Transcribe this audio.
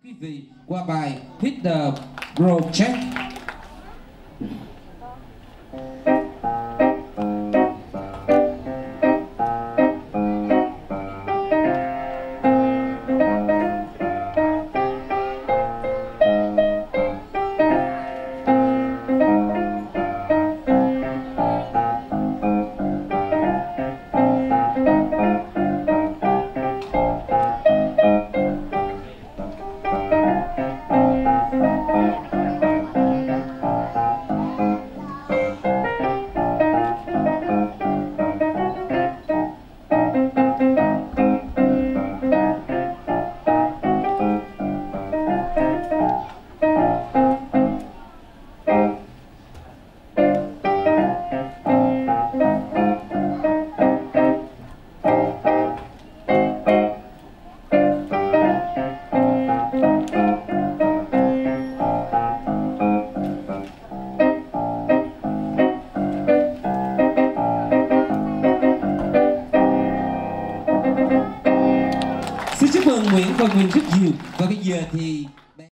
quý vị qua bài Hit the Project. Xin chúc mừng Nguyễn và Nguyên rất nhiều. Và bây giờ thì